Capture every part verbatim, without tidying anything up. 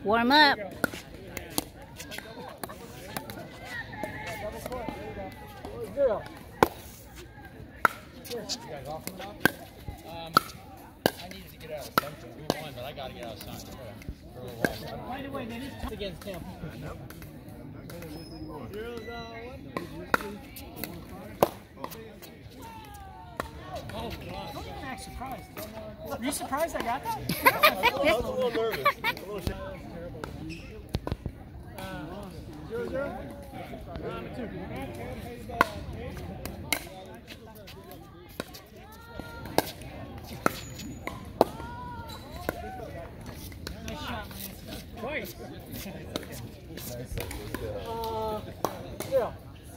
Warm up. Zero. You guys off from now? Um, I needed to get out of something. We won, but I got to get out of something for a little while. By the way, they just against him. Oh, God. I'm actually surprised. Are you surprised I got that? I was a little nervous. A little sh uh, zero, zero? Um, two. Nice shot. Twice. uh, zero.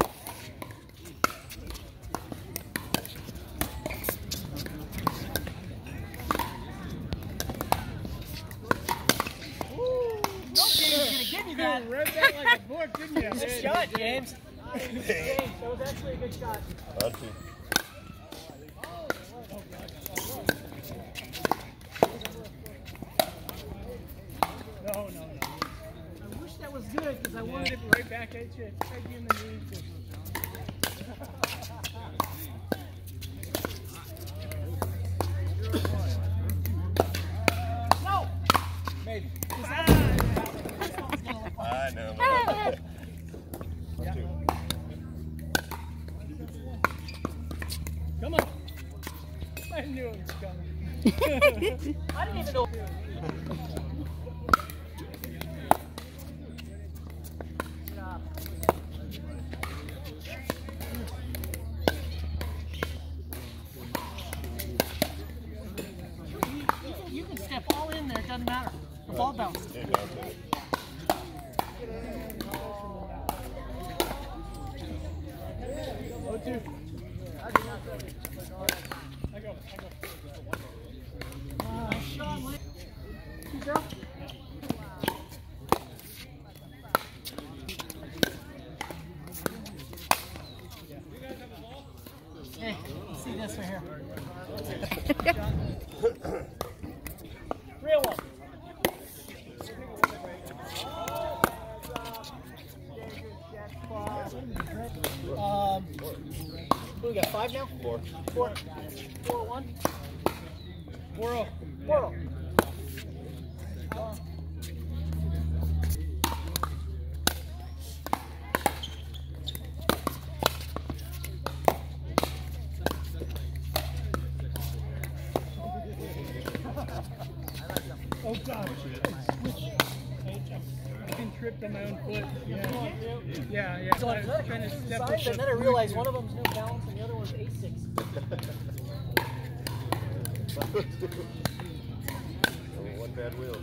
You read that like a book, didn't you? Good shot, James. James, that was actually a good shot. That's it. No, no, no. I wish that was good because I wanted it right back at you. Right you in the knees. No! Maybe. I know. Yeah. Come on. I knew it was coming. I didn't even know. You can step all in there, it doesn't matter. The ball bounces. Oh, two. I go. I go. Uh, Sean, what? Two zero? Hey, let's see this right here. Real one. Um, what we got, five now? Four. Four. Four, one. Four oh. Four, oh. Oh, gosh. I can trip on my own foot. Yeah, yeah. yeah. So I was trying to step up and then I realized one of them's no balance and the other one's eight six. One bad wheel.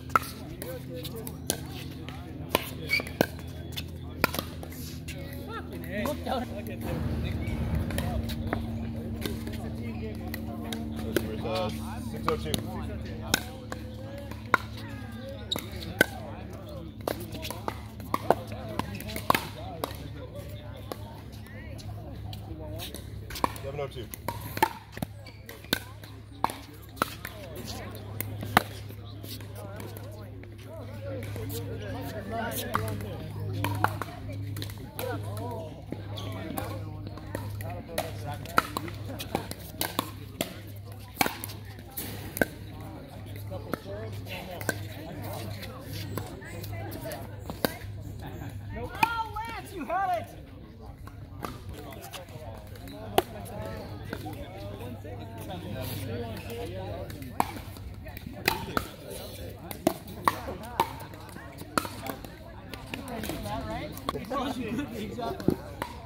Fucking hey. Look down. Look at this. Uh, six oh two. seven oh two. Oh, Lance, you had it! Exactly.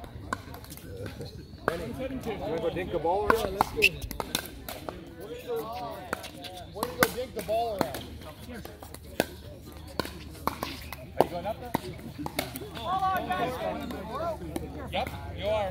Benny, you want to go dink the ball around? Yeah, let's go. Where do you go dig the ball around? Here. Are you going up there? Hold on, guys. Yep, you are.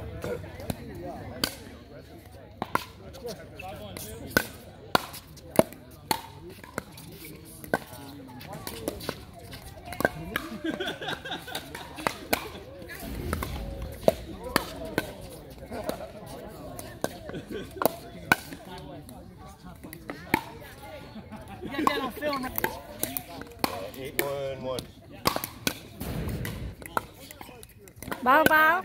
You got that on film. Eight one one. Bao bao.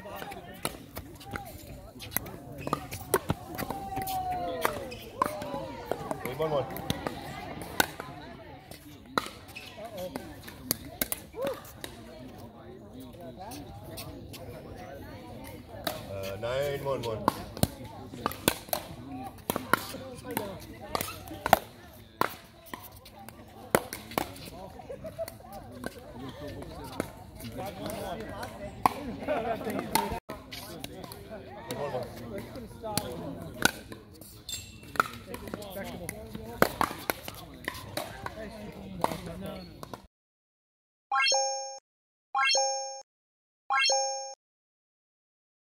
Eight one one. Uh, nine one one.